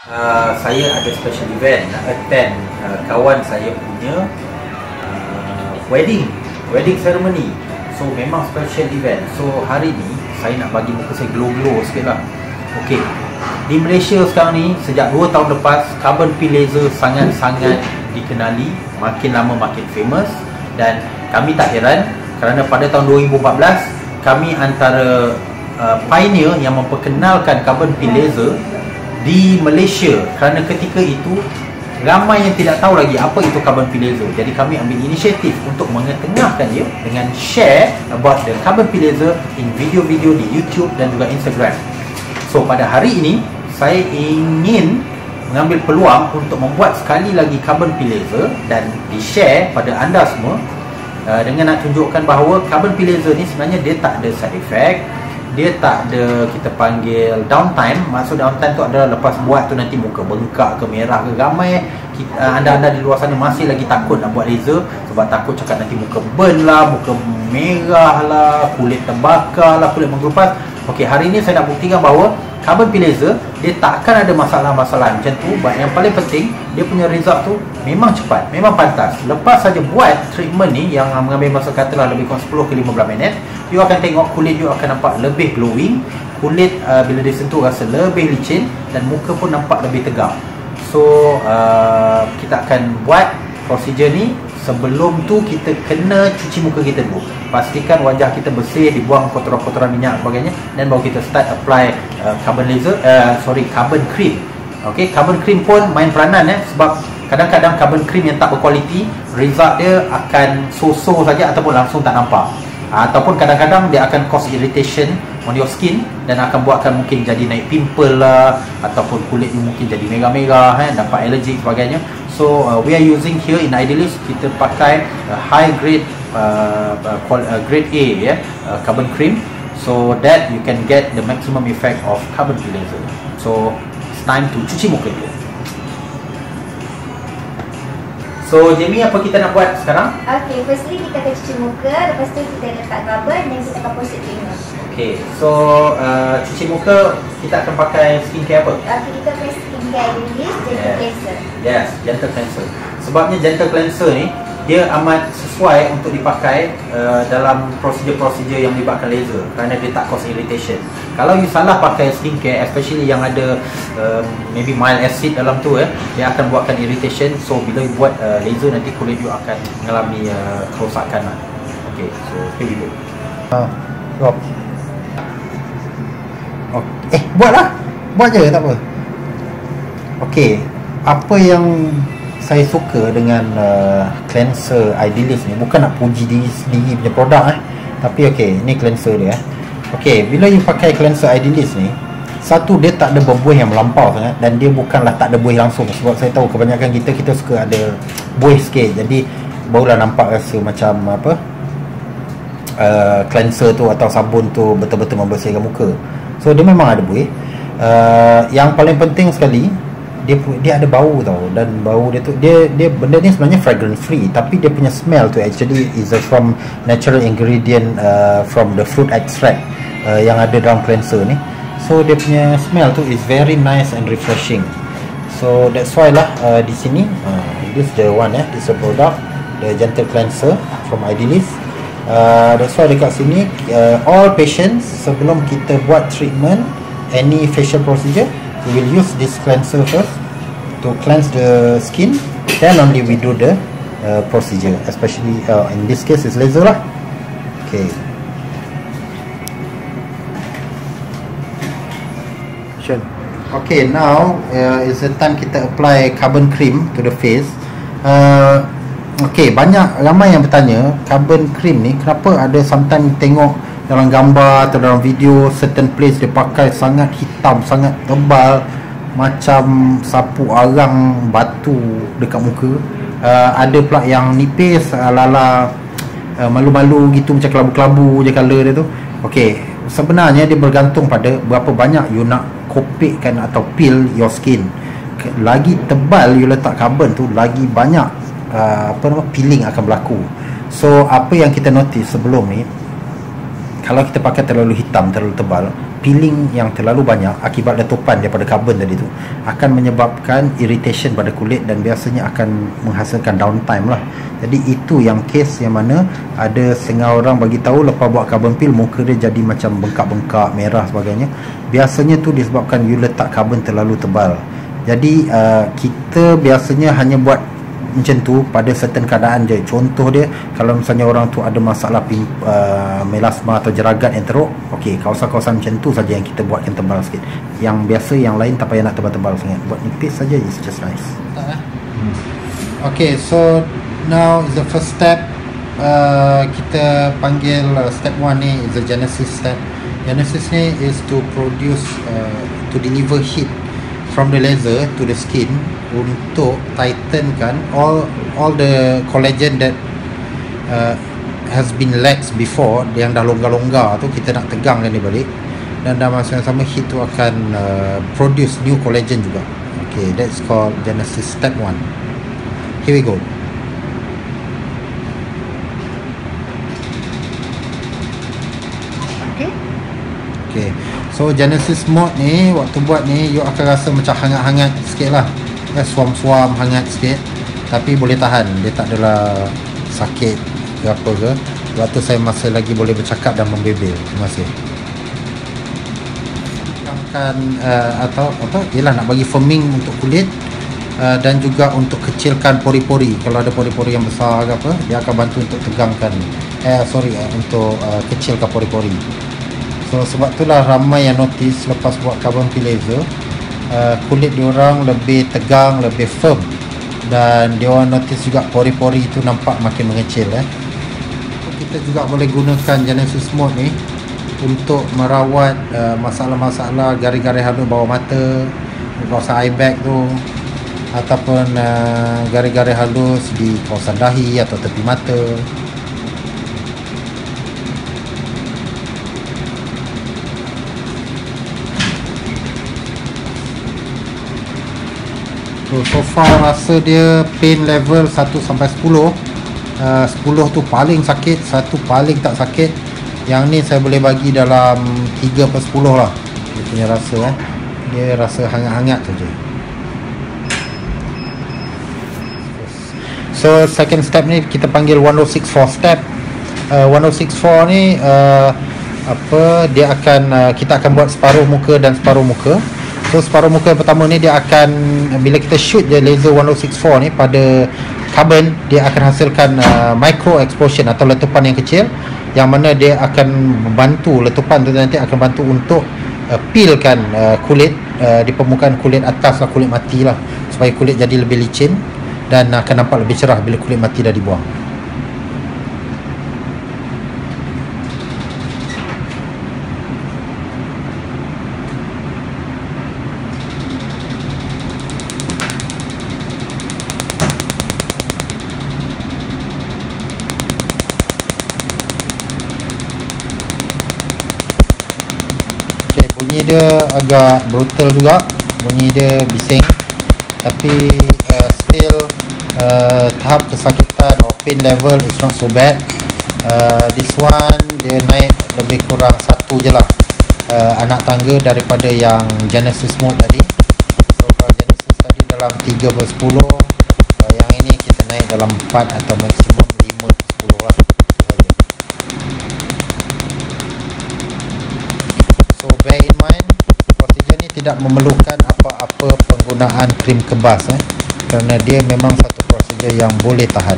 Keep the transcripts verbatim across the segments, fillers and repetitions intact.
Uh, saya ada special event nak attend uh, kawan saya punya uh, wedding wedding ceremony. So memang special event. So hari ni saya nak bagi muka saya glow-glow sikit lah. Okay, di Malaysia sekarang ni sejak dua tahun lepas, carbon peel laser sangat-sangat dikenali, makin lama makin famous. Dan kami tak heran kerana pada tahun dua ribu empat belas kami antara uh, pioneer yang memperkenalkan carbon peel laser di Malaysia, kerana ketika itu ramai yang tidak tahu lagi apa itu carbon peel laser. Jadi kami ambil inisiatif untuk mengetengahkan dia dengan share about the carbon peel laser in video-video di YouTube dan juga Instagram. So pada hari ini saya ingin mengambil peluang untuk membuat sekali lagi carbon peel laser dan di-share pada anda semua, uh, dengan nak tunjukkan bahawa carbon peel laser ni sebenarnya dia tak ada side effect. Dia tak ada, kita panggil downtime. Maksud downtime tu adalah lepas buat tu nanti muka bengkak ke merah ke. Ramai anda-anda di luar sana masih lagi takut nak buat laser sebab takut cakap nanti muka burn lah, muka merah lah, kulit terbakar lah, kulit menggerupas. Okey, hari ini saya nak buktikan bahawa carbon peel laser dia takkan ada masalah-masalah macam tu. But yang paling penting, dia punya result tu memang cepat, memang pantas. Lepas saja buat treatment ni yang mengambil masa katalah lebih kurang sepuluh ke lima belas minit, you akan tengok kulit you akan nampak lebih glowing. Kulit uh, bila disentuh rasa lebih licin dan muka pun nampak lebih tegang. So uh, kita akan buat prosedur ni. Sebelum tu kita kena cuci muka kita dulu. Pastikan wajah kita bersih, dibuang kotoran-kotoran minyak dan sebagainya, dan baru kita start apply uh, carbon laser, uh, sorry carbon cream. Okay, carbon cream pun main peranan eh, sebab kadang-kadang carbon cream yang tak berkualiti, result dia akan so-so saja ataupun langsung tak nampak. Ataupun kadang-kadang dia akan cause irritation on your skin dan akan buatkan mungkin jadi naik pimple lah, ataupun kulit you mungkin jadi merah-merah, eh, dapat allergic sebagainya. So uh, we are using here in Idealist, kita pakai uh, high grade uh, uh, grade A ya, yeah, uh, carbon cream, so that you can get the maximum effect of carbon peel laser. So it's time to cuci muka dia. So Jamie, apa kita nak buat sekarang? Okay, firstly kita akan cuci muka, lepas tu kita letak carbon dan kita akan proceed treatment. Okay, so uh, cuci muka kita akan pakai skincare apa? Okay, kita pakai skincare Idealist Gentle Cleanser. Yes, Gentle Cleanser. Sebabnya Gentle Cleanser ni dia amat sesuai untuk dipakai uh, dalam prosedur-prosedur yang melibatkan laser, kerana dia tak cause irritation. Kalau you salah pakai skincare, especially yang ada uh, maybe mild acid dalam tu, eh, dia akan buatkan irritation. So bila you buat uh, laser, nanti kulit you akan mengalami uh, kerosakan lah. Okay, so here we go. uh, Stop. Okay. Eh, buatlah. Buat je, tak apa. Okay, apa yang saya suka dengan uh, cleanser Idealist ni, bukan nak puji diri sendiri punya produk eh, tapi okey, ni cleanser dia eh. Okey, bila you pakai cleanser Idealist ni, satu, dia tak ada berbuih yang melampau sangat, dan dia bukanlah tak ada buih langsung. Sebab saya tahu kebanyakan kita kita suka ada buih sikit, jadi barulah nampak rasa macam apa, uh, cleanser tu atau sabun tu betul-betul membersihkan muka. So dia memang ada buih. Uh, yang paling penting sekali, dia dia ada bau tau, dan bau dia tu dia dia benda ni sebenarnya fragrance free, tapi dia punya smell tu actually is from natural ingredient uh, from the fruit extract uh, yang ada dalam cleanser ni. So dia punya smell tu is very nice and refreshing. So that's why lah uh, di sini uh, this the one eh, this the product, the Gentle Cleanser from Idealist. Uh, that's why dekat sini uh, all patients sebelum kita buat treatment any facial procedure, we will use this cleanser first to cleanse the skin, then only we do the uh, procedure, especially uh, in this case is laser lah. Okay, sure. Okay, now uh, is the time kita apply carbon cream to the face. uh, Okay, banyak ramai yang bertanya carbon cream ni kenapa ada sometimes tengok dalam gambar atau dalam video certain place dia pakai sangat hitam, sangat tebal, macam sapu arang batu dekat muka. uh, Ada pula yang nipis, ala-ala uh, malu-malu gitu, macam kelabu-kelabu je colour dia tu. Okay, sebenarnya dia bergantung pada berapa banyak you nak kopikkan atau peel your skin. Lagi tebal you letak carbon tu, lagi banyak uh, apa nama peeling akan berlaku. So apa yang kita notice sebelum ni, kalau kita pakai terlalu hitam, terlalu tebal, peeling yang terlalu banyak akibat letupan daripada karbon tadi tu akan menyebabkan irritation pada kulit dan biasanya akan menghasilkan downtime lah. Jadi itu yang case yang mana ada setengah orang bagi tahu lepas buat carbon peel muka dia jadi macam bengkak-bengkak, merah sebagainya. Biasanya tu disebabkan you letak carbon terlalu tebal. Jadi uh, kita biasanya hanya buat macam tu pada certain keadaan je. Contoh dia, kalau misalnya orang tu ada masalah pim, uh, melasma atau jeragat yang teruk, okey, kawasan-kawasan macam tu saja yang kita buatkan tebal sikit. Yang biasa yang lain tak payah nak tebal-tebal sangat, buat nipis saja, it's just nice. hmm. Okay, so now is the first step. uh, kita panggil uh, step one ni is the genesis step. Genesis ni is to produce uh, to deliver heat from the laser to the skin untuk tightenkan all all the collagen that uh, has been lax before, yang dah longgar-longgar tu kita nak tegangkan dia balik, dan dalam masa yang sama heat tu akan uh, produce new collagen juga. Okay, that's called genesis step one. Here we go. Okay. Okay, so genesis mode ni waktu buat ni you akan rasa macam hangat-hangat sikit lah, ya, suam-suam hangat sikit, tapi boleh tahan, dia tak adalah sakit ke apa ke. Waktu saya masih lagi boleh bercakap dan membebel. Terima kasih. Akan uh, atau apa, ialah nak bagi firming untuk kulit uh, dan juga untuk kecilkan pori-pori. Kalau ada pori-pori yang besar ke apa, dia akan bantu untuk tegangkan eh sorry eh, untuk uh, kecilkan pori-pori. So sebab itulah ramai yang notice lepas buat carbon peel laser, Uh, kulit diorang lebih tegang, lebih firm, dan diorang notice juga pori-pori itu nampak makin mengecil. eh. Kita juga boleh gunakan genesis mode ni untuk merawat uh, masalah-masalah gari-gari halus bawah mata, di kawasan eye bag tu, ataupun uh, gari-gari halus di kawasan dahi atau tepi mata. So far rasa dia pain level satu sampai sepuluh. uh, sepuluh tu paling sakit, satu paling tak sakit. Yang ni saya boleh bagi dalam tiga per sepuluh lah dia punya rasa. eh. Dia rasa hangat-hangat saja. So second step ni kita panggil one oh six four step. uh, one oh six four ni uh, apa, dia akan uh, kita akan buat separuh muka dan separuh muka. So separuh muka yang pertama ni dia akan, bila kita shoot je laser one oh six four ni pada carbon, dia akan hasilkan uh, micro explosion atau letupan yang kecil, yang mana dia akan membantu, letupan tu nanti akan bantu untuk uh, peelkan uh, kulit uh, di permukaan kulit atas lah, kulit mati lah, supaya kulit jadi lebih licin dan akan nampak lebih cerah bila kulit mati dah dibuang. Bunyi dia agak brutal juga, bunyi dia bising, tapi uh, still uh, tahap kesakitan or pain level is not so bad. uh, This one dia naik lebih kurang satu je lah, uh, anak tangga daripada yang genesis mode tadi. So kalau genesis tadi dalam tiga per sepuluh, uh, yang ini kita naik dalam empat atau maksimum lima per sepuluh lah. So bear in mind, prosedur ni tidak memerlukan apa-apa penggunaan krim kebas, eh, kerana dia memang satu prosedur yang boleh tahan.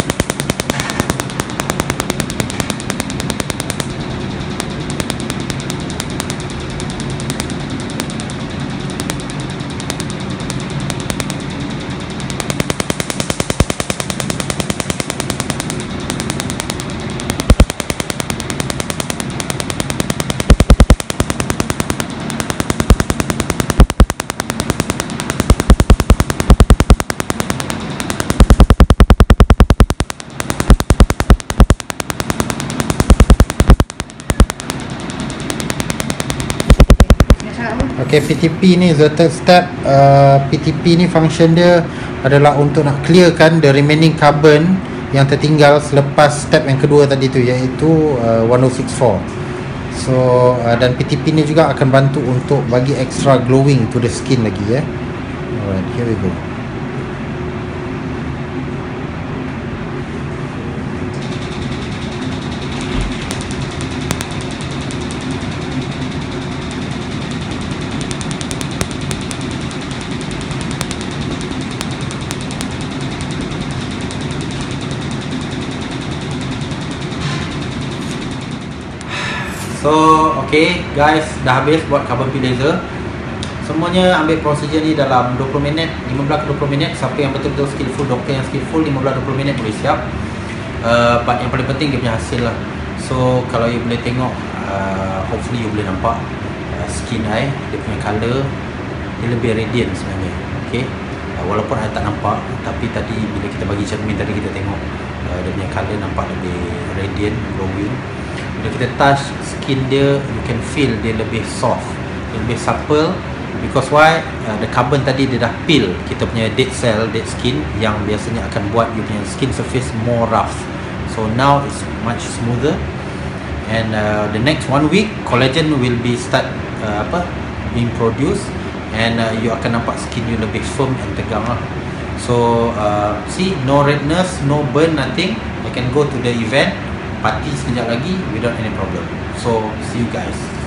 Okay, P T P ni the third step. uh, P T P ni function dia adalah untuk nak clearkan the remaining carbon yang tertinggal selepas step yang kedua tadi tu, iaitu uh, one oh six four. So uh, dan P T P ni juga akan bantu untuk bagi extra glowing to the skin lagi ya. Alright, here we go. So, okay guys, dah habis buat carbon peel laser. Semuanya ambil prosedur ni dalam dua puluh minit, lima belas ke dua puluh minit. Siapa yang betul-betul skillful, doktor yang skillful, lima belas dua puluh minit boleh siap. uh, But yang paling penting dia punya hasil lah. So, kalau you boleh tengok, uh, hopefully you boleh nampak uh, skin I, dia punya colour, dia lebih radiant sebenarnya. Okay, uh, walaupun I tak nampak, tapi tadi bila kita bagi cermin tadi kita tengok uh, dia punya colour nampak lebih radiant, glowing. Bila kita touch skin dia, you can feel dia lebih soft, dia lebih supple. Because why? Uh, the carbon tadi dia dah peel kita punya dead cell, dead skin yang biasanya akan buat you punya skin surface more rough. So now it's much smoother. And uh, the next one week collagen will be start uh, apa being produced, and uh, you akan nampak skin you lebih firm and tegang lah. So uh, see, no redness, no burn, nothing. You can go to the event, party sekejap lagi without any problem. So see you guys.